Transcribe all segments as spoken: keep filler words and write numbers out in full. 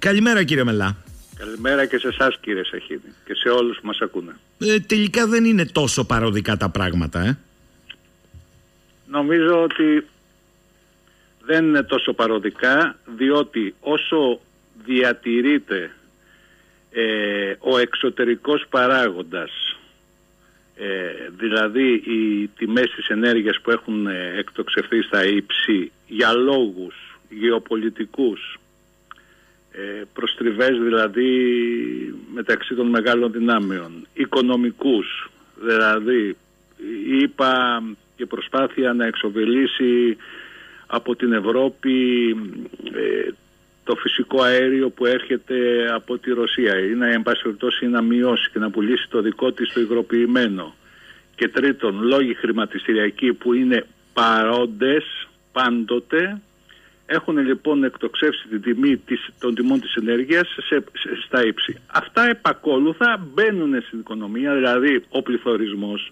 Καλημέρα κύριε Μελά. Καλημέρα και σε εσάς κύριε Σαχίνη και σε όλους που μας ακούνε. Ε, τελικά δεν είναι τόσο παροδικά τα πράγματα, ε. Νομίζω ότι δεν είναι τόσο παροδικά, διότι όσο διατηρείται ε, ο εξωτερικός παράγοντας, ε, δηλαδή οι τιμές της ενέργειας που έχουν εκτοξευθεί στα ύψη για λόγους γεωπολιτικούς, ε, προστριβές δηλαδή μεταξύ των μεγάλων δυνάμεων, οικονομικούς, δηλαδή είπα και προσπάθεια να εξοβελήσει από την Ευρώπη ε, το φυσικό αέριο που έρχεται από τη Ρωσία ή να, εν πάση περιπτώσει, να μειώσει και να πουλήσει το δικό της το υγροποιημένο. Και τρίτον, λόγοι χρηματιστηριακοί που είναι παρόντες πάντοτε, έχουν λοιπόν εκτοξεύσει την τιμή της, των τιμών της ενέργειας σε, σε, στα ύψη. Αυτά επακόλουθα μπαίνουν στην οικονομία, δηλαδή ο πληθωρισμός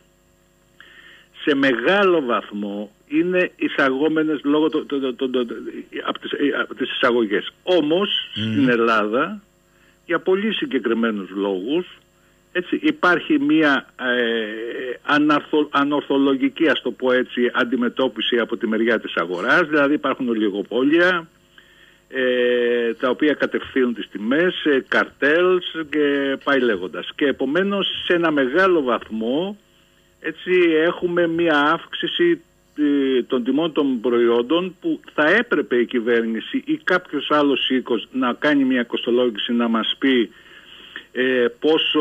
σε μεγάλο βαθμό είναι εισαγόμενες λόγω το, το, το, το, το, από, τις, από τις εισαγωγές. Όμως mm. στην Ελλάδα για πολύ συγκεκριμένους λόγους έτσι, υπάρχει μια ε, αναρθο, ανορθολογική, ας το πω έτσι, αντιμετώπιση από τη μεριά της αγοράς. Δηλαδή υπάρχουν ολιγοπόλια ε, τα οποία κατευθύνουν τις τιμές, ε, καρτέλς και πάει λέγοντας. Και επομένως σε ένα μεγάλο βαθμό έτσι έχουμε μια αύξηση ε, των τιμών των προϊόντων που θα έπρεπε η κυβέρνηση ή κάποιος άλλος οίκος να κάνει μια κοστολόγηση, να μας πει ε, πόσο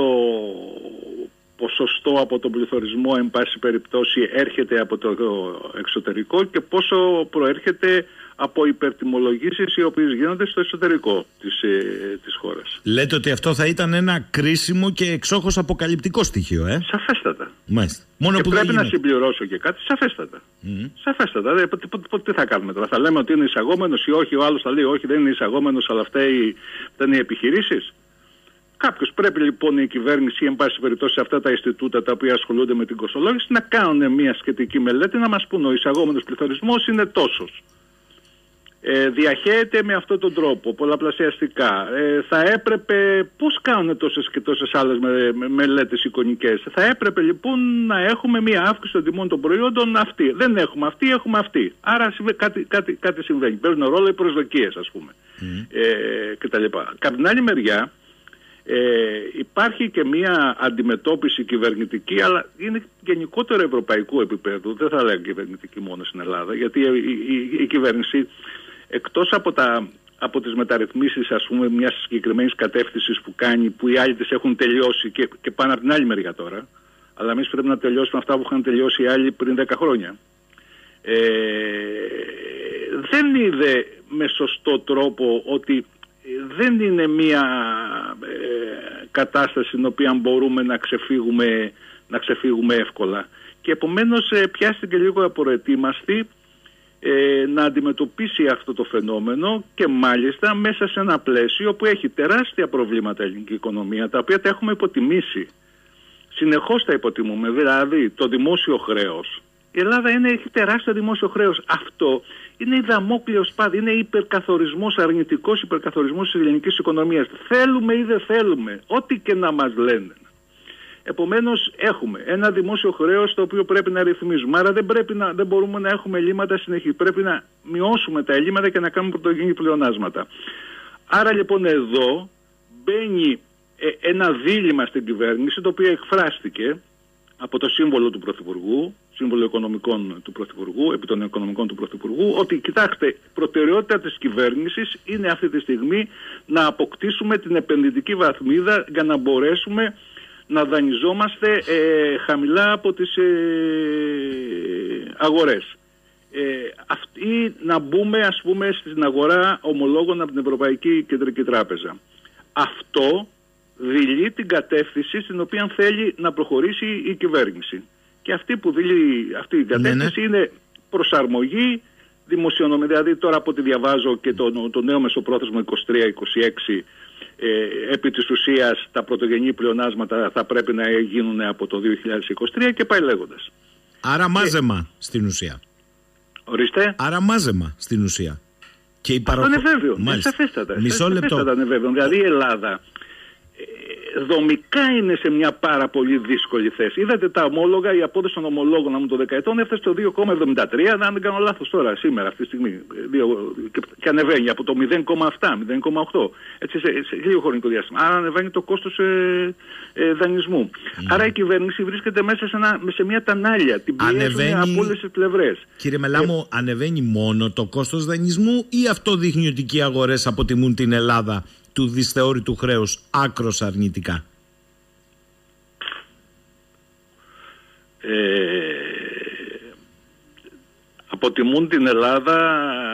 ποσοστό από τον πληθωρισμό εν πάση περιπτώσει έρχεται από το εξωτερικό και πόσο προέρχεται από υπερτιμολογήσεις οι οποίες γίνονται στο εσωτερικό της, ε, της χώρας. Λέτε ότι αυτό θα ήταν ένα κρίσιμο και εξόχως αποκαλυπτικό στοιχείο, ε? Σαφέστατα. Μάλιστα. Μόνο και που πρέπει δεν να συμπληρώσω και κάτι, σαφέστατα. Mm. Σαφέστατα. Δε, τι, τι, τι θα κάνουμε τώρα, θα λέμε ότι είναι εισαγόμενος ή όχι, ο άλλος θα λέει όχι δεν είναι εισαγόμενος, αλλά αυτά είναι οι επιχειρήσεις. Κάποιος πρέπει λοιπόν η κυβέρνηση, εν πάση περιπτώσει αυτά τα Ινστιτούτα τα οποία ασχολούνται με την κοστολόγηση, να κάνουν μια σχετική μελέτη, να μας πούν ο εισαγόμενος πληθωρισμός είναι τόσος. Ε, διαχέεται με αυτόν τον τρόπο, πολλαπλασιαστικά. Ε, θα έπρεπε, πώς κάνουν τόσες και τόσες άλλες με, με, μελέτες εικονικές. Θα έπρεπε λοιπόν να έχουμε μια αύξηση των τιμών των προϊόντων αυτή. Δεν έχουμε αυτή, έχουμε αυτή. Άρα κάτι, κάτι, κάτι συμβαίνει. Παίζουν ρόλο οι προσδοκίες, ας πούμε. Mm. Ε, κτλ. Κατά την άλλη μεριά, Ε, υπάρχει και μια αντιμετώπιση κυβερνητική, αλλά είναι γενικότερο ευρωπαϊκού επίπεδου, δεν θα λέγαμε κυβερνητική μόνο στην Ελλάδα, γιατί η, η, η κυβέρνηση εκτός από, τα, από τις μεταρρυθμίσεις, ας πούμε, μιας συγκεκριμένης κατεύθυνσης που κάνει, που οι άλλοι τις έχουν τελειώσει και, και πάνε από την άλλη μεριά τώρα, αλλά εμείς πρέπει να τελειώσουμε αυτά που είχαν τελειώσει οι άλλοι πριν δέκα χρόνια. Ε, δεν είδε με σωστό τρόπο ότι δεν είναι μια ε, κατάσταση στην οποία μπορούμε να ξεφύγουμε, να ξεφύγουμε εύκολα. Και επομένως ε, πιάστηκε λίγο απροετοίμαστη ε, να αντιμετωπίσει αυτό το φαινόμενο και μάλιστα μέσα σε ένα πλαίσιο που έχει τεράστια προβλήματα η ελληνική οικονομία, τα οποία τα έχουμε υποτιμήσει. Συνεχώς τα υποτιμούμε, δηλαδή το δημόσιο χρέος. Η Ελλάδα είναι, έχει τεράστιο δημόσιο χρέος. Αυτό είναι η δαμόκλειο σπάδι, είναι υπερκαθορισμός, αρνητικός υπερκαθορισμός της ελληνικής οικονομίας. Θέλουμε ή δεν θέλουμε, ό,τι και να μας λένε. Επομένως έχουμε ένα δημόσιο χρέος το οποίο πρέπει να ρυθμίζουμε. Άρα δεν, πρέπει να, δεν μπορούμε να έχουμε ελλείμματα συνεχή. Πρέπει να μειώσουμε τα ελλείμματα και να κάνουμε πρωτογενή πλεονάσματα. Άρα λοιπόν εδώ μπαίνει ε, ένα δίλημμα στην κυβέρνηση, το οποίο εκφράστηκε από το σύμβολο του Πρωθυπουργού, σύμβολο οικονομικών του Πρωθυπουργού, επί των οικονομικών του Πρωθυπουργού, ότι κοιτάξτε, προτεραιότητα της κυβέρνησης είναι αυτή τη στιγμή να αποκτήσουμε την επενδυτική βαθμίδα για να μπορέσουμε να δανειζόμαστε ε, χαμηλά από τις ε, αγορές. Ε, αυτή, να μπούμε ας πούμε στην αγορά ομολόγων από την Ευρωπαϊκή Κεντρική Τράπεζα. Αυτό δηλεί την κατεύθυνση στην οποία θέλει να προχωρήσει η κυβέρνηση. Και αυτή που δηλεί αυτή η κατεύθυνση ναι, ναι. είναι προσαρμογή δημοσιονομική. Δηλαδή τώρα από ό,τι διαβάζω και το, το νέο μεσοπρόθεσμο είκοσι τρία είκοσι έξι ε, επί της ουσίας τα πρωτογενή πλεονάσματα θα πρέπει να γίνουν από το δύο χιλιάδες είκοσι τρία και πάει λέγοντας. Άρα μάζεμα και... στην ουσία. Ορίστε. Άρα μάζεμα στην ουσία. Και η παροχ... Αυτό είναι βέβαιο. Είναι σαφέστατα. Μισό λεπτό. Είναι βέβαιο. Δηλαδή η Ελλάδα δομικά είναι σε μια πάρα πολύ δύσκολη θέση. Είδατε τα ομόλογα, η απόδοση των ομολόγων από το δεκαετών έφτασε στο δύο κόμμα εβδομήντα τρία, αν δεν κάνω λάθος τώρα, σήμερα, αυτή τη στιγμή. Και ανεβαίνει από το μηδέν κόμμα επτά, μηδέν κόμμα οκτώ. Έτσι σε, σε λίγο χρονικό διάστημα. Άρα ανεβαίνει το κόστος ε, ε, δανεισμού. Mm. Άρα η κυβέρνηση βρίσκεται μέσα σε, ένα, σε μια τανάλια. Την πιέζουν από όλες τις πλευρές. Κύριε Μελάμο, ε, ανεβαίνει μόνο το κόστος δανεισμού ή αυτό δείχνει ότι και οι αγορές αποτιμούν την Ελλάδα του δυσθεώρητου χρέους άκρως αρνητικά? Ε, αποτιμούν την Ελλάδα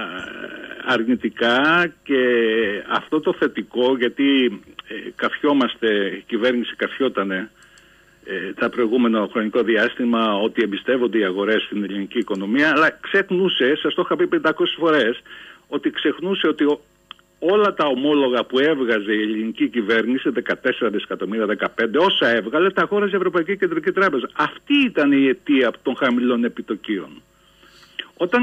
αρνητικά, και αυτό το θετικό, γιατί ε, καφιόμαστε, η κυβέρνηση καφιότανε ε, τα προηγούμενο χρονικό διάστημα ότι εμπιστεύονται οι αγορές στην ελληνική οικονομία, αλλά ξεχνούσε, σας το είχα πει πεντακόσιες φορές, ότι ξεχνούσε ότι ο, όλα τα ομόλογα που έβγαζε η ελληνική κυβέρνηση, δεκατέσσερα δισεκατομμύρια, δεκαπέντε, όσα έβγαλε, τα αγόραζε η Ευρωπαϊκή Κεντρική Τράπεζα. Αυτή ήταν η αιτία των χαμηλών επιτοκίων. Όταν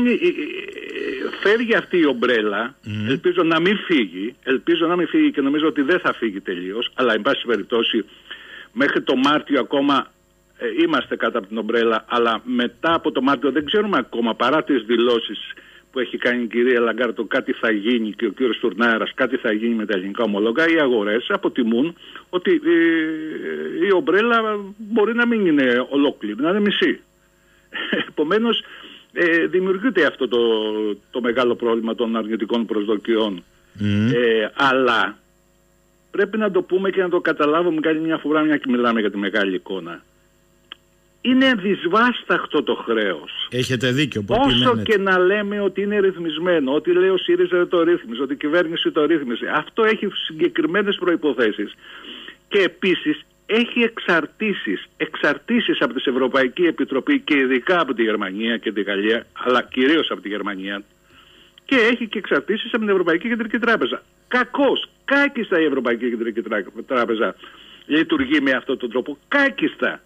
φεύγει αυτή η ομπρέλα, mm. ελπίζω να μην φύγει, ελπίζω να μην φύγει και νομίζω ότι δεν θα φύγει τελείως, αλλά εν πάση περιπτώσει μέχρι το Μάρτιο ακόμα ε, είμαστε κάτω από την ομπρέλα, αλλά μετά από το Μάρτιο δεν ξέρουμε ακόμα, παρά τις δηλώσεις που έχει κάνει η κυρία Λαγκάρτο, κάτι θα γίνει, και ο κύριος Τουρνάρας, κάτι θα γίνει με τα ελληνικά ομολόγα. Οι αγορές αποτιμούν ότι η, η ομπρέλα μπορεί να μην είναι ολόκληρη, να είναι μισή. Επομένως ε, δημιουργείται αυτό το, το μεγάλο πρόβλημα των αρνητικών προσδοκιών. Mm. Ε, αλλά πρέπει να το πούμε και να το καταλάβουμε καλή μια φορά, μια και μιλάμε για τη μεγάλη εικόνα. Είναι δυσβάσταχτο το χρέος. Έχετε δίκιο. Όσο και να λέμε ότι είναι ρυθμισμένο, ότι λέει ο ΣΥΡΙΖΑ το ρύθμισε, ότι η κυβέρνηση το ρύθμισε, αυτό έχει συγκεκριμένες προϋποθέσεις. Και επίσης έχει εξαρτήσεις, εξαρτήσεις από την Ευρωπαϊκή Επιτροπή και ειδικά από τη Γερμανία και τη Γαλλία, αλλά κυρίως από τη Γερμανία, και έχει και εξαρτήσεις από την Ευρωπαϊκή Κεντρική Τράπεζα. Κακώς, κάκιστα η Ευρωπαϊκή Κεντρική Τράπεζα λειτουργεί με αυτόν τον τρόπο. Κάκιστα.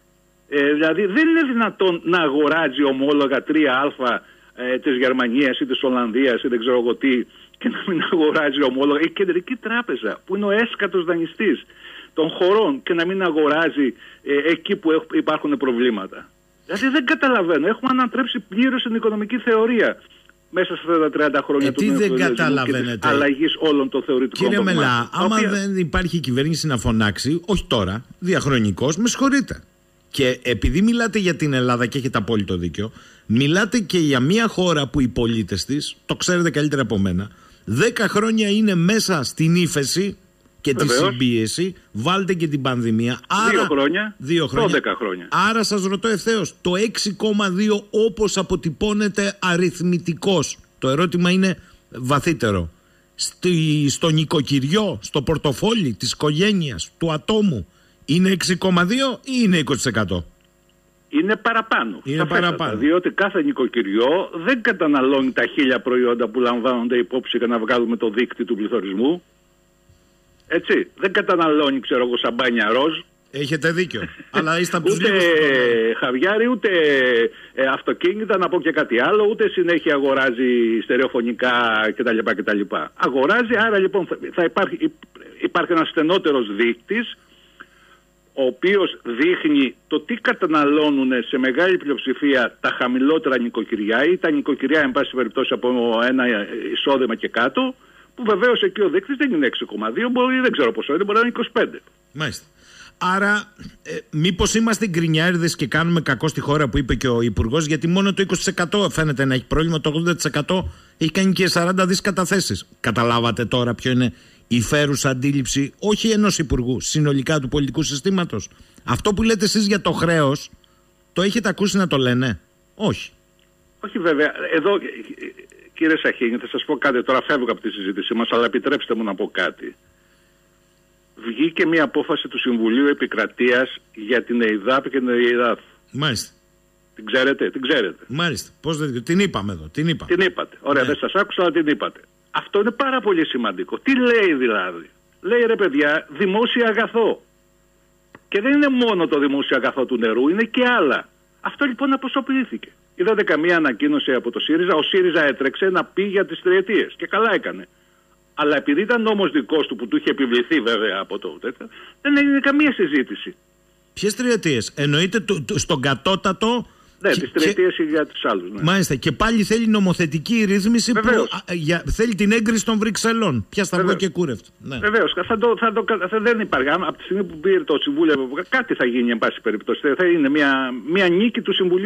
Ε, δηλαδή δεν είναι δυνατόν να αγοράζει ομόλογα τρία α ε, της Γερμανίας ή της Ολλανδίας ή δεν ξέρω εγώ τι, και να μην αγοράζει ομόλογα η Κεντρική Τράπεζα που είναι ο έσκατος δανειστής των χωρών, και να μην αγοράζει ε, εκεί που υπάρχουν προβλήματα. Δηλαδή δεν καταλαβαίνω. Έχουμε ανατρέψει πλήρως την οικονομική θεωρία μέσα σε αυτά τα τριάντα χρόνια ε, του νεοφιλελευθερισμού και της αλλαγής όλων των θεωρητικών Κύριε δογμάτων. Μελά, άμα οποία... δεν υπάρχει κυβέρνηση να φωνάξει, όχι τώρα, διαχρονικώς, με συγχωρείτε. Και επειδή μιλάτε για την Ελλάδα και έχετε απόλυτο δίκιο, μιλάτε και για μια χώρα που οι πολίτες της, το ξέρετε καλύτερα από μένα, δέκα χρόνια είναι μέσα στην ύφεση και τη συμπίεση, βάλτε και την πανδημία. Άρα, δύο χρόνια, δύο χρόνια. δώδεκα χρόνια. Άρα σας ρωτώ ευθέως, το έξι κόμμα δύο όπως αποτυπώνεται αριθμητικός, το ερώτημα είναι βαθύτερο, Στη, στο νοικοκυριό, στο πορτοφόλι της οικογένειας, του ατόμου, είναι έξι κόμμα δύο ή είναι είκοσι τοις εκατό? Είναι παραπάνω. Είναι παραπάνω. Διότι κάθε νοικοκυριό δεν καταναλώνει τα χίλια προϊόντα που λαμβάνονται υπόψη για να βγάλουμε το δείκτη του πληθωρισμού. Έτσι. Δεν καταναλώνει, ξέρω εγώ, σαμπάνια ροζ. Έχετε δίκιο. Αλλά είστε από τους ούτε λίγους. χαβιάρι, ούτε ε, αυτοκίνητα, να πω και κάτι άλλο, ούτε συνέχεια αγοράζει στερεοφωνικά κτλ. κτλ. Αγοράζει, άρα λοιπόν θα υπάρχει, υπάρχει ένας στενότερος δείκτης, ο οποίος δείχνει το τι καταναλώνουν σε μεγάλη πλειοψηφία τα χαμηλότερα νοικοκυριά ή τα νοικοκυριά εν πάση περιπτώσει από ένα εισόδημα και κάτω, που βεβαίως εκεί ο δείκτης δεν είναι έξι κόμμα δύο, μπορεί, δεν ξέρω πόσο είναι, μπορεί να είναι είκοσι πέντε. Μάλιστα. Άρα, ε, μήπως είμαστε γκρινιάριδες και κάνουμε κακό στη χώρα, που είπε και ο Υπουργός, γιατί μόνο το είκοσι τοις εκατό φαίνεται να έχει πρόβλημα, το ογδόντα τοις εκατό έχει κάνει και σαράντα δις καταθέσεις. Καταλάβατε τώρα ποιο είναι η φέρουσα αντίληψη, όχι ενός Υπουργού, συνολικά του πολιτικού συστήματος? Αυτό που λέτε εσείς για το χρέος, το έχετε ακούσει να το λένε? Όχι. Όχι βέβαια. Εδώ, κύριε Σαχίνη, θα σας πω κάτι, τώρα φεύγω από τη συζήτησή μας, αλλά επιτρέψτε μου να πω κάτι. Βγήκε μια απόφαση του Συμβουλίου Επικρατείας για την ΕΙΔΑΠ και την ΕΙΔΑΘ. Μάλιστα. Την ξέρετε, την ξέρετε. Μάλιστα. Πώς δεν... Την είπαμε εδώ, την είπαμε. Την είπατε. Ωραία, ναι. Δεν σας άκουσα, αλλά την είπατε. Αυτό είναι πάρα πολύ σημαντικό. Τι λέει δηλαδή? Λέει, ρε παιδιά, δημόσιο αγαθό. Και δεν είναι μόνο το δημόσιο αγαθό του νερού, είναι και άλλα. Αυτό λοιπόν αποσιοποιήθηκε. Είδατε καμία ανακοίνωση από το ΣΥΡΙΖΑ? Ο ΣΥΡΙΖΑ έτρεξε να πει για τις τριετίες και καλά έκανε. Αλλά επειδή ήταν νόμος δικός του που του είχε επιβληθεί βέβαια από το τέτοιο, δεν έγινε καμία συζήτηση. Ποιες τριετίες? Εννοείται το, το, στον κατώτατο. Ναι, τις τριετίες και... για τους άλλους. Ναι. Μάλιστα. Και πάλι θέλει νομοθετική ρύθμιση. Βεβαίως. Που α, για, θέλει την έγκριση των Βρυξελών. Πια σταυρό και κούρευτο. Ναι. Βεβαίως. Θα το, θα το, θα, δεν υπάρχει. Από τη στιγμή που πήρε το Συμβούλιο, κάτι θα γίνει εν πάση περιπτώσει. Θα είναι μια, μια νίκη του Συμβουλίου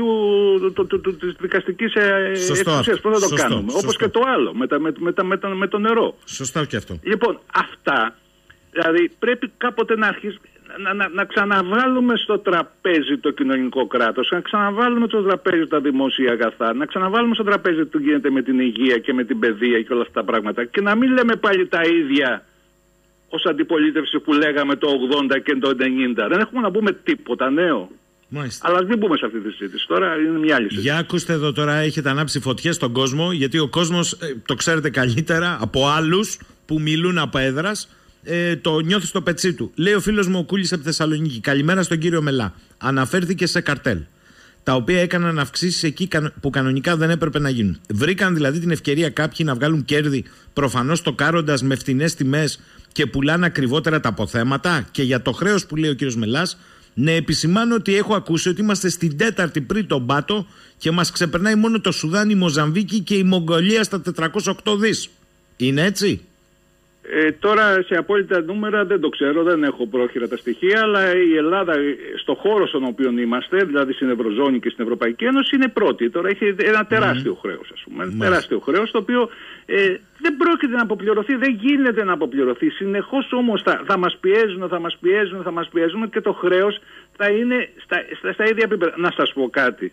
της δικαστικής εξουσίας. Πώς θα το κάνουμε? Όπως και το άλλο με, τα, με, με, με, με, με το νερό. Σωστά και αυτό. Λοιπόν, αυτά δηλαδή πρέπει κάποτε να αρχίσει. Να, να, να ξαναβάλουμε στο τραπέζι το κοινωνικό κράτος, να ξαναβάλουμε στο τραπέζι τα δημόσια αγαθά, να ξαναβάλουμε στο τραπέζι τι γίνεται με την υγεία και με την παιδεία και όλα αυτά τα πράγματα, και να μην λέμε πάλι τα ίδια ως αντιπολίτευση που λέγαμε το ογδόντα και το ενενήντα. Δεν έχουμε να πούμε τίποτα νέο. Μάλιστα. Αλλά μην μπούμε σε αυτή τη συζήτηση. Τώρα είναι μια άλλη συζήτηση. Για ακούστε εδώ τώρα, έχετε ανάψει φωτιές στον κόσμο, γιατί ο κόσμος, ε, το ξέρετε καλύτερα από άλλους που μιλούν από έδρας, Ε, το νιώθει στο πετσί του. Λέει ο φίλος μου ο Κούλης από Θεσσαλονίκη: καλημέρα στον κύριο Μελά. Αναφέρθηκε σε καρτέλ, τα οποία έκαναν αυξήσεις εκεί που κανονικά δεν έπρεπε να γίνουν. Βρήκαν δηλαδή την ευκαιρία κάποιοι να βγάλουν κέρδη, προφανώς τοκάροντας με φτηνές τιμές και πουλάνε ακριβότερα τα αποθέματα. Και για το χρέος που λέει ο κύριος Μελάς, ναι, επισημάνω ότι έχω ακούσει ότι είμαστε στην τέταρτη πριν τον Πάτο και μας ξεπερνάει μόνο το Σουδάν, η Μοζαμβίκη και η Μογγολία στα τετρακόσια οκτώ δις. Είναι έτσι? Ε, τώρα σε απόλυτα νούμερα δεν το ξέρω, δεν έχω πρόχειρα τα στοιχεία, αλλά η Ελλάδα στο χώρο στον οποίο είμαστε, δηλαδή στην Ευρωζώνη και στην Ευρωπαϊκή Ένωση, είναι πρώτη. Τώρα έχει ένα τεράστιο mm. χρέος, ας πούμε. Mm. Τεράστιο χρέος, το οποίο ε, δεν πρόκειται να αποπληρωθεί, δεν γίνεται να αποπληρωθεί. Συνεχώς όμως θα, θα μας πιέζουν, θα μας πιέζουν, θα μας πιέζουν και το χρέος θα είναι στα, στα, στα ίδια επίπεδα. Να σας πω κάτι.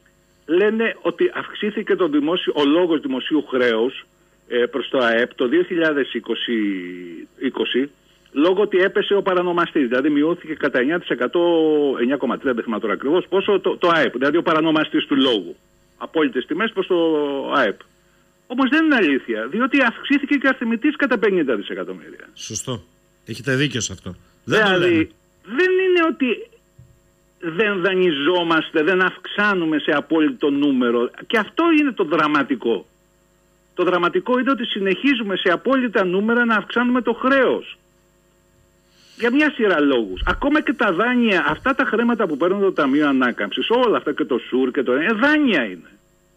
Λένε ότι αυξήθηκε το δημόσιο, ο λόγος δημοσίου χρέους προς το ΑΕΠ το δύο χιλιάδες είκοσι λόγω ότι έπεσε ο παρανομαστής, δηλαδή μειώθηκε κατά εννιά τοις εκατό, εννιά κόμμα τρία δεν θυμάμαι τώρα ακριβώς πόσο, το, το ΑΕΠ, δηλαδή ο παρανομαστής του λόγου, απόλυτες τιμές προς το ΑΕΠ. Όμως δεν είναι αλήθεια, διότι αυξήθηκε και ο αριθμητής κατά πενήντα δισεκατομμύρια. Σωστό, έχετε δίκιο σε αυτό. Δηλαδή δεν είναι ότι δεν δανειζόμαστε, δεν αυξάνουμε σε απόλυτο νούμερο, και αυτό είναι το δραματικό. Το δραματικό είναι ότι συνεχίζουμε σε απόλυτα νούμερα να αυξάνουμε το χρέος. Για μια σειρά λόγους. Ακόμα και τα δάνεια, αυτά τα χρήματα που παίρνουν το Ταμείο Ανάκαμψης, όλα αυτά και το ΣΟΥΡ και το ε, δάνεια είναι.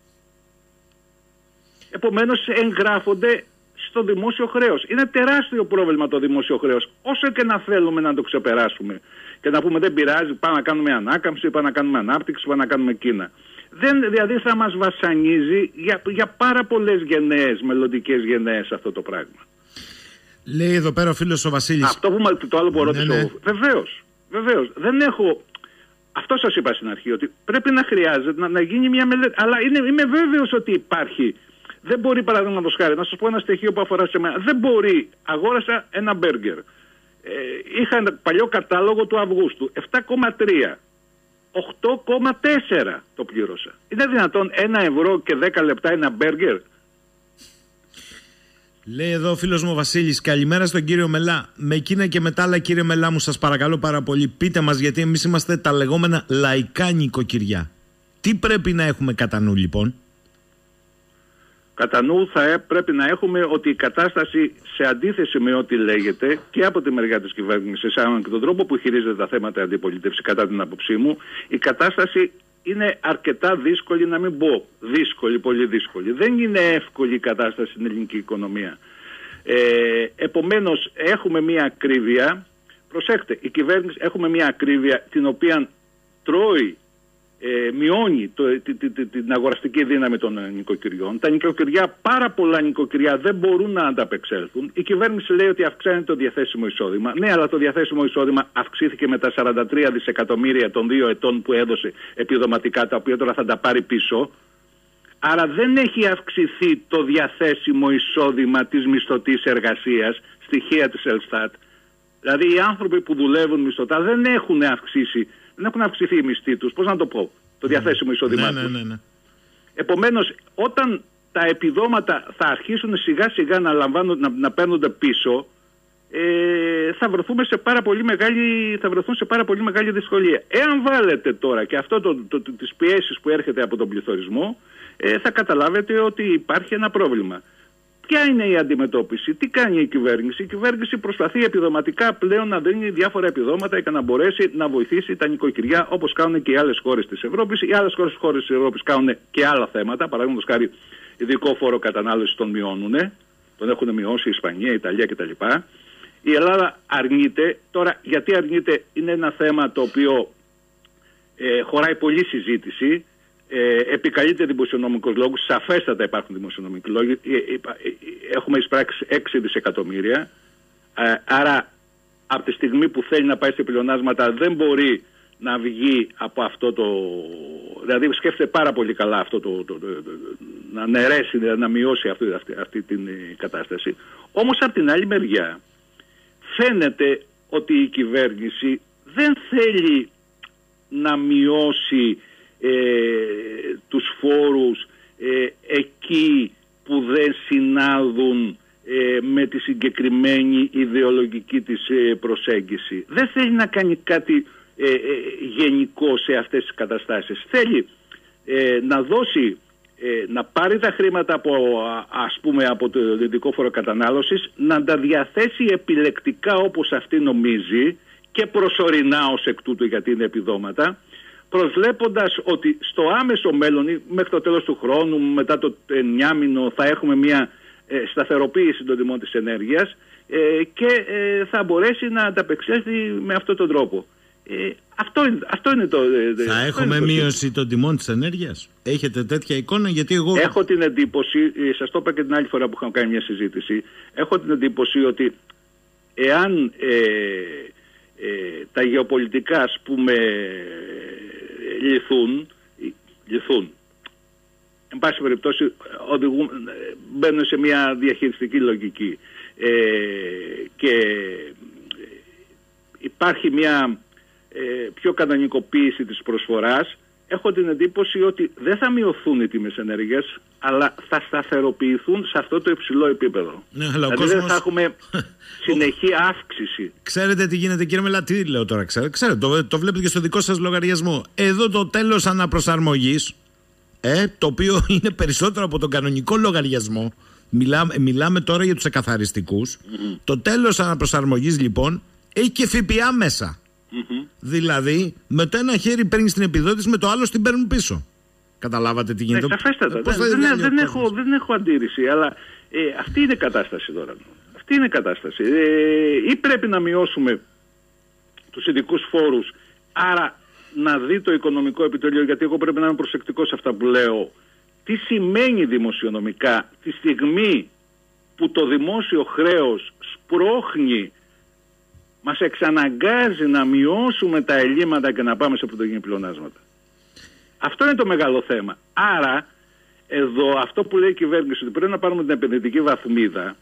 Επομένως εγγράφονται στο δημόσιο χρέος. Είναι τεράστιο πρόβλημα το δημόσιο χρέος. Όσο και να θέλουμε να το ξεπεράσουμε και να πούμε δεν πειράζει, πάμε να κάνουμε ανάκαμψη, πάμε να κάνουμε ανάπτυξη, πάμε να κάνουμε Κίνα. Δεν, δηλαδή θα μας βασανίζει για, για πάρα πολλές γενναίες, μελλοντικές γενναίες αυτό το πράγμα. Λέει εδώ πέρα ο φίλος ο Βασίλης. Αυτό που το άλλο που ρώτησε. Ναι, ναι. Βεβαίως, βεβαίως. Δεν έχω. Αυτό σας είπα στην αρχή, ότι πρέπει να χρειάζεται να, να γίνει μια μελέτη. Αλλά είναι, είμαι βέβαιος ότι υπάρχει. Δεν μπορεί, παραδείγματος χάρη, να σας πω ένα στοιχείο που αφορά σε μένα. Δεν μπορεί. Αγόρασα ένα μπέργκερ. Ε, είχα ένα παλιό κατάλογο του Αυγούστου. επτά κόμμα τρία. οκτώ κόμμα τέσσερα το πλήρωσα. Είναι δυνατόν ένα ευρώ και δέκα λεπτά ένα μπέργκερ? Λέει εδώ ο φίλος μου ο Βασίλης: καλημέρα στον κύριο Μελά. Με εκείνα και μετά, αλλά κύριε Μελά μου, σας παρακαλώ πάρα πολύ, πείτε μας, γιατί εμείς είμαστε τα λεγόμενα λαϊκά νοικοκυριά. Τι πρέπει να έχουμε κατά νου λοιπόν? Κατά νου θα πρέπει να έχουμε ότι η κατάσταση, σε αντίθεση με ό,τι λέγεται και από τη μεριά της κυβέρνησης, αλλά και τον τρόπο που χειρίζεται τα θέματα η αντιπολίτευση, κατά την άποψή μου, η κατάσταση είναι αρκετά δύσκολη, να μην πω δύσκολη, πολύ δύσκολη. Δεν είναι εύκολη η κατάσταση στην ελληνική οικονομία. Ε, επομένως έχουμε μια ακρίβεια, προσέξτε, η κυβέρνηση έχουμε μια ακρίβεια την οποία τρώει, Ε, μειώνει το, τη, τη, τη, την αγοραστική δύναμη των νοικοκυριών. Τα νοικοκυριά, πάρα πολλά νοικοκυριά δεν μπορούν να ανταπεξέλθουν. Η κυβέρνηση λέει ότι αυξάνει το διαθέσιμο εισόδημα. Ναι, αλλά το διαθέσιμο εισόδημα αυξήθηκε με τα σαράντα τρία δισεκατομμύρια των δύο ετών που έδωσε επιδοματικά, τα οποία τώρα θα τα πάρει πίσω. Άρα δεν έχει αυξηθεί το διαθέσιμο εισόδημα της μισθωτής εργασίας, στοιχεία της Ελστάτ. Δηλαδή οι άνθρωποι που δουλεύουν μισθωτά δεν έχουν αυξήσει. Δεν έχουν αυξηθεί οι μισθοί τους, πώς να το πω, το διαθέσιμο εισόδημά ναι, τους. Ναι, ναι, ναι. Επομένως, όταν τα επιδόματα θα αρχίσουν σιγά σιγά να, λαμβάνουν, να, να παίρνονται πίσω, ε, θα, βρεθούμε σε πάρα πολύ μεγάλη, θα βρεθούν σε πάρα πολύ μεγάλη δυσκολία. Εάν βάλετε τώρα και αυτό το, το, το, τις πιέσεις που έρχεται από τον πληθωρισμό, ε, θα καταλάβετε ότι υπάρχει ένα πρόβλημα. Ποια είναι η αντιμετώπιση, τι κάνει η κυβέρνηση? Η κυβέρνηση προσπαθεί επιδοματικά πλέον να δίνει διάφορα επιδόματα για να μπορέσει να βοηθήσει τα νοικοκυριά, όπως κάνουν και οι άλλες χώρες της Ευρώπης. Οι άλλες χώρες, χώρες της Ευρώπης κάνουν και άλλα θέματα. Παραδείγματος χάρη, ειδικό φόρο κατανάλωσης τον μειώνουν, τον έχουν μειώσει η Ισπανία, η Ιταλία κτλ. Η Ελλάδα αρνείται. Τώρα, γιατί αρνείται, είναι ένα θέμα το οποίο ε, χωράει πολλή συζήτηση. Ε, επικαλείται δημοσιονομικούς λόγους, σαφέστατα υπάρχουν δημοσιονομικοί λόγοι. Ε, ε, ε, έχουμε εισπράξει έξι δισεκατομμύρια. Ε, άρα, από τη στιγμή που θέλει να πάει σε πλεονάσματα, δεν μπορεί να βγει από αυτό το. Δηλαδή, σκέφτεται πάρα πολύ καλά αυτό το. το, το, το να νερέσει, να μειώσει αυτή, αυτή, αυτή την κατάσταση. Όμως, από την άλλη μεριά, φαίνεται ότι η κυβέρνηση δεν θέλει να μειώσει Ε, τους φόρους ε, εκεί που δεν συνάδουν ε, με τη συγκεκριμένη ιδεολογική της ε, προσέγγιση. Δεν θέλει να κάνει κάτι ε, ε, γενικό σε αυτές τις καταστάσεις. Θέλει ε, να δώσει, ε, να πάρει τα χρήματα από, ας πούμε, από το δυτικό φόρο κατανάλωσης, να τα διαθέσει επιλεκτικά όπως αυτή νομίζει και προσωρινά ως εκ τούτου, γιατί είναι επιδόματα, προσβλέποντας ότι στο άμεσο μέλλον, μέχρι το τέλος του χρόνου, μετά το εννιάμηνο, θα έχουμε μια ε, σταθεροποίηση των τιμών της ενέργειας ε, και ε, θα μπορέσει να ανταπεξέλθει με αυτόν τον τρόπο. Ε, αυτό, είναι, αυτό είναι το... Ε, θα έχουμε το μείωση των τιμών της ενέργειας? Έχετε τέτοια εικόνα? Γιατί εγώ... Έχω την εντύπωση, ε, σας το είπα και την άλλη φορά που είχαμε κάνει μια συζήτηση, έχω την εντύπωση ότι εάν... Ε, Ε, τα γεωπολιτικά, ας πούμε, λυθούν, λυθούν. Εν πάση περιπτώσει, οδηγούν, μπαίνουν σε μια διαχειριστική λογική ε, και υπάρχει μια ε, πιο κανονικοποίηση της προσφοράς. Έχω την εντύπωση ότι δεν θα μειωθούν οι τιμές ενέργειας, αλλά θα σταθεροποιηθούν σε αυτό το υψηλό επίπεδο. Ναι, δηλαδή κόσμος... δεν θα έχουμε συνεχή αύξηση. Ξέρετε τι γίνεται, κύριε Μελά? Τι λέω τώρα? Ξέρετε, ξέρετε το, το βλέπετε και στο δικό σας λογαριασμό. Εδώ το τέλος αναπροσαρμογής, ε, το οποίο είναι περισσότερο από τον κανονικό λογαριασμό. Μιλάμε, μιλάμε τώρα για τους εκαθαριστικούς. Mm-hmm. Το τέλος αναπροσαρμογής, λοιπόν, έχει και ΦΠΑ μέσα. Mm-hmm. Δηλαδή, με το ένα χέρι παίρνει την επιδότηση, με το άλλο την παίρνουν πίσω. Καταλάβατε τι γίνεται? Ναι, σαφέστατα. Δεν, δεν, δεν, έχω, δεν έχω αντίρρηση, αλλά ε, αυτή είναι η κατάσταση τώρα. Αυτή είναι η κατάσταση. Ε, ή πρέπει να μειώσουμε τους ειδικούς φόρους, άρα να δει το οικονομικό επιτελείο, γιατί εγώ πρέπει να είμαι προσεκτικός σε αυτά που λέω. Τι σημαίνει δημοσιονομικά τη στιγμή που το δημόσιο χρέος σπρώχνει, μας εξαναγκάζει να μειώσουμε τα ελλείμματα και να πάμε σε πρωτογενή πλεονάσματα. Αυτό είναι το μεγάλο θέμα. Άρα, εδώ αυτό που λέει η κυβέρνηση, ότι πρέπει να πάρουμε την επενδυτική βαθμίδα,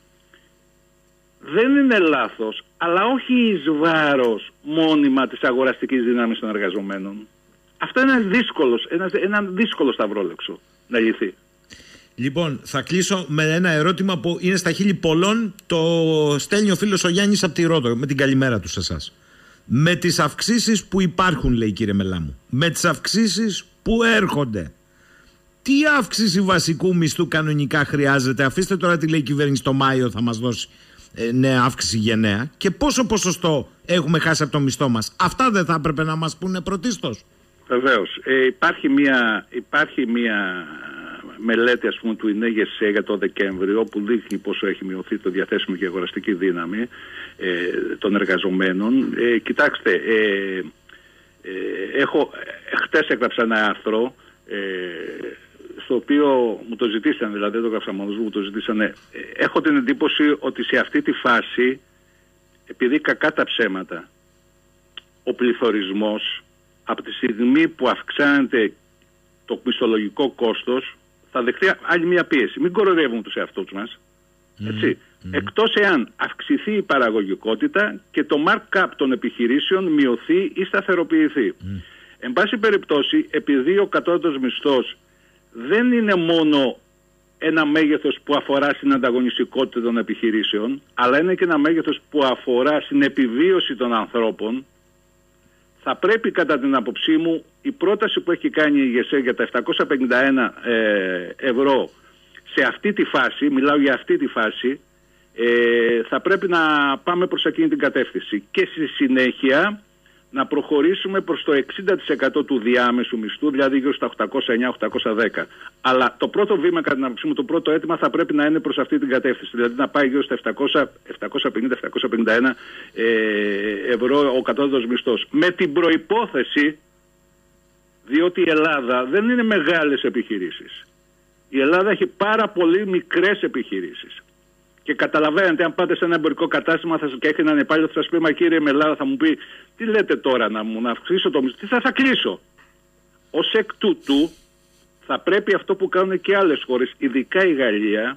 δεν είναι λάθος, αλλά όχι εις βάρος μόνιμα της αγοραστικής δύναμης των εργαζομένων. Αυτό είναι δύσκολος, ένα, ένα δύσκολο σταυρόλεξο να λυθεί. Λοιπόν, θα κλείσω με ένα ερώτημα που είναι στα χείλη πολλών. Το στέλνει ο φίλος ο Γιάννης από τη Ρόδο, με την καλημέρα του σε εσάς. Με τις αυξήσεις που υπάρχουν, λέει, κύριε Μελάμου, με τις αυξήσεις που έρχονται, τι αύξηση βασικού μισθού κανονικά χρειάζεται? Αφήστε τώρα τι λέει η κυβέρνηση, το Μάιο θα μας δώσει ε, νέα αύξηση γενναία. Και πόσο ποσοστό έχουμε χάσει από το μισθό μας? Αυτά δεν θα έπρεπε να μας πούνε πρωτίστως? Βεβαίως. Ε, υπάρχει μια... Υπάρχει μια... μελέτη, ας πούμε, του ΙΝΕΓΕΣΕ για το Δεκέμβριο, που δείχνει πόσο έχει μειωθεί το διαθέσιμο και αγοραστική δύναμη ε, των εργαζομένων. Ε, κοιτάξτε, ε, ε, έχω, χτες έγραψα ένα άρθρο ε, στο οποίο μου το ζητήσανε, δηλαδή δεν το έγραψα μόνος μου, μου το ζητήσανε. Ε, έχω την εντύπωση ότι σε αυτή τη φάση, επειδή κακά τα ψέματα, ο πληθωρισμός από τη στιγμή που αυξάνεται το μισθολογικό κόστος, θα δεχτεί άλλη μια πίεση. Μην κοροϊδεύουμε τους εαυτούς μας. Έτσι. Mm, mm. Εκτός εάν αυξηθεί η παραγωγικότητα και το markup των επιχειρήσεων μειωθεί ή σταθεροποιηθεί. Mm. Εν πάση περιπτώσει, επειδή ο κατώτατος μισθός δεν είναι μόνο ένα μέγεθος που αφορά στην ανταγωνιστικότητα των επιχειρήσεων, αλλά είναι και ένα μέγεθος που αφορά στην επιβίωση των ανθρώπων, θα πρέπει κατά την άποψή μου η πρόταση που έχει κάνει η ΓΕΣΕ για τα επτακόσια πενήντα ένα ε, ευρώ σε αυτή τη φάση, μιλάω για αυτή τη φάση, ε, θα πρέπει να πάμε προς εκείνη την κατεύθυνση και στη συνέχεια να προχωρήσουμε προς το εξήντα τοις εκατό του διάμεσου μισθού, δηλαδή γύρω στα οκτακόσια εννιά οκτακόσια δέκα. Αλλά το πρώτο βήμα, κατά την άποψή μου, το πρώτο αίτημα θα πρέπει να είναι προς αυτή την κατεύθυνση. Δηλαδή να πάει γύρω στα επτακόσια, επτακόσια πενήντα επτακόσια πενήντα ένα ε, ευρώ ο κατώτατος μισθός. Με την προϋπόθεση, διότι η Ελλάδα δεν είναι μεγάλες επιχειρήσεις. Η Ελλάδα έχει πάρα πολύ μικρές επιχειρήσεις. Και καταλαβαίνετε, αν πάτε σε ένα εμπορικό κατάστημα θα, και έχει έναν υπάλληλο, θα σας πει, μα κύριε Μελάδα, θα μου πει, τι λέτε τώρα να μου να αυξήσω το μισθό, τι θα, θα κλείσω. Ως εκ τούτου, θα πρέπει αυτό που κάνουν και άλλες χώρες, ειδικά η Γαλλία,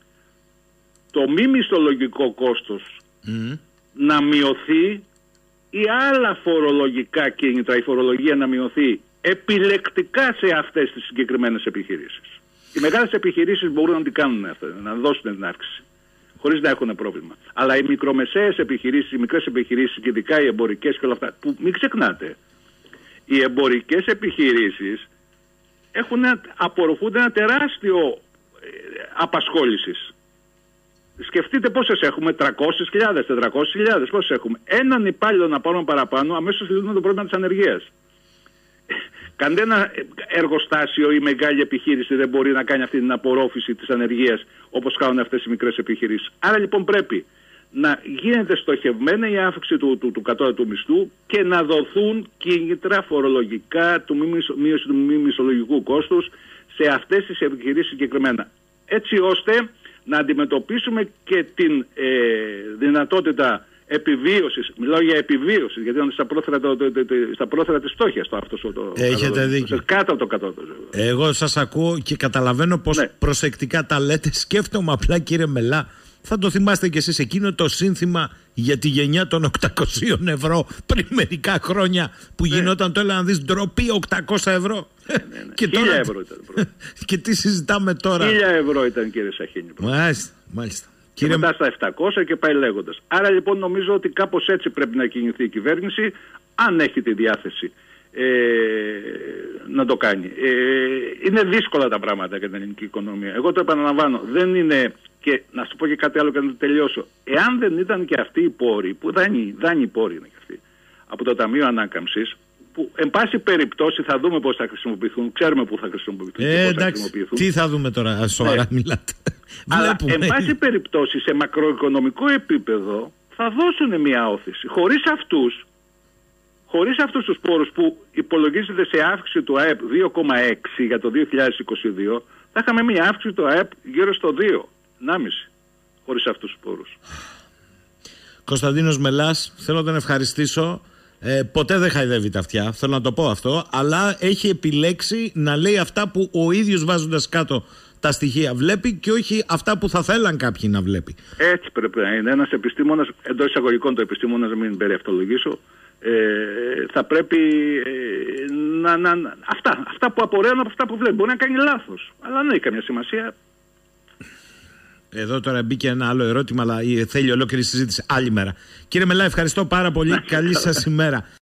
το μη μισθολογικό κόστος mm. να μειωθεί ή άλλα φορολογικά κίνητρα, η φορολογία να μειωθεί επιλεκτικά σε αυτές τις συγκεκριμένες επιχειρήσεις. Οι μεγάλες επιχειρήσεις μπορούν να την κάνουν αυτό, να δώσουν την αύξηση, χωρίς να έχουν πρόβλημα. Αλλά οι μικρομεσαίες επιχειρήσεις, οι μικρές επιχειρήσεις και ειδικά οι εμπορικές και όλα αυτά, που μην ξεχνάτε, οι εμπορικές επιχειρήσεις έχουν, απορροφούνται ένα τεράστιο ε, απασχόλησης. Σκεφτείτε πόσες έχουμε, τριακόσιες χιλιάδες, τετρακόσιες χιλιάδες, πόσες έχουμε. Έναν υπάλληλο να πάρουμε παραπάνω, αμέσως λύνουμε το πρόβλημα της ανεργίας. Κανένα εργοστάσιο ή μεγάλη επιχείρηση δεν μπορεί να κάνει αυτή την απορρόφηση της ανεργίας όπως κάνουν αυτές οι μικρές επιχειρήσεις. Άρα λοιπόν πρέπει να γίνεται στοχευμένα η αύξηση του, του, του κατώτατου μισθού και να δοθούν κίνητρα φορολογικά του μείωση του μη μισθολογικού κόστους σε αυτές τις επιχειρήσεις συγκεκριμένα. Έτσι ώστε να αντιμετωπίσουμε και την ε, δυνατότητα επιβίωσης, μιλάω για επιβίωση, γιατί είναι στα πρόθυρα, το, το, το, το, στα πρόθυρα της φτώχειας το αυτό. Το, Έχετε το, δίκιο. Κάτω από το κατώτατο. Εγώ σας ακούω και καταλαβαίνω πως ναι. προσεκτικά τα λέτε. Σκέφτομαι απλά, κύριε Μελά, θα το θυμάστε κι εσείς εκείνο το σύνθημα για τη γενιά των οκτακοσίων ευρώ πριν μερικά χρόνια που ναι. γινόταν, το έλεγα να δεις, ντροπή οκτακόσια ευρώ. Ναι, ναι, ναι. Και Χίλια τώρα... ευρώ ήταν. Και τι συζητάμε τώρα. Χίλια ευρώ ήταν, κύριε Σαχίνη. Μάλιστα, μάλιστα. Και κύριε... μετά στα επτακόσια και πάει λέγοντας. Άρα λοιπόν νομίζω ότι κάπως έτσι πρέπει να κινηθεί η κυβέρνηση, αν έχει τη διάθεση ε, να το κάνει. Ε, είναι δύσκολα τα πράγματα για την ελληνική οικονομία. Εγώ το επαναλαμβάνω, δεν είναι, και να σου πω και κάτι άλλο και να το τελειώσω. Εάν δεν ήταν και αυτοί οι πόροι, που δάνειοι, δάνειοι πόροι είναι και αυτοί, από το Ταμείο Ανάκαμψης, που εν πάση περιπτώσει θα δούμε πώς θα χρησιμοποιηθούν, ξέρουμε πού θα χρησιμοποιηθούν ε, και πώς εντάξει, θα χρησιμοποιηθούν. Τι θα δούμε τώρα, σοβαρά ναι. μιλάτε. Αλλά εν πάση περιπτώσει σε μακροοικονομικό επίπεδο θα δώσουν μια όθηση. Χωρίς αυτούς, χωρίς αυτούς τους πόρους που υπολογίζεται σε αύξηση του ΑΕΠ δύο κόμμα έξι για το δύο χιλιάδες είκοσι δύο, θα είχαμε μια αύξηση του ΑΕΠ γύρω στο δύο, ενάμιση, χωρίς αυτούς τους πόρους. Κωνσταντίνος Μελάς, θέλω να τον ευχαριστήσω. Ε, ποτέ δεν χαϊδεύει τα αυτιά, θέλω να το πω αυτό, αλλά έχει επιλέξει να λέει αυτά που ο ίδιος, βάζοντας κάτω τα στοιχεία, βλέπει και όχι αυτά που θα θέλαν κάποιοι να βλέπει. Έτσι πρέπει να είναι. Ένας επιστήμονας, εντός εισαγωγικών το επιστήμονας, μην περιευτολογήσω, ε, θα πρέπει ε, να, να, να αυτά, αυτά που απορρέουν από αυτά που βλέπει. Μπορεί να κάνει λάθος, αλλά δεν έχει καμία σημασία. Εδώ τώρα μπήκε ένα άλλο ερώτημα, αλλά θέλει ολόκληρη συζήτηση άλλη μέρα. Κύριε Μελά, ευχαριστώ πάρα πολύ. Καλή σας ημέρα.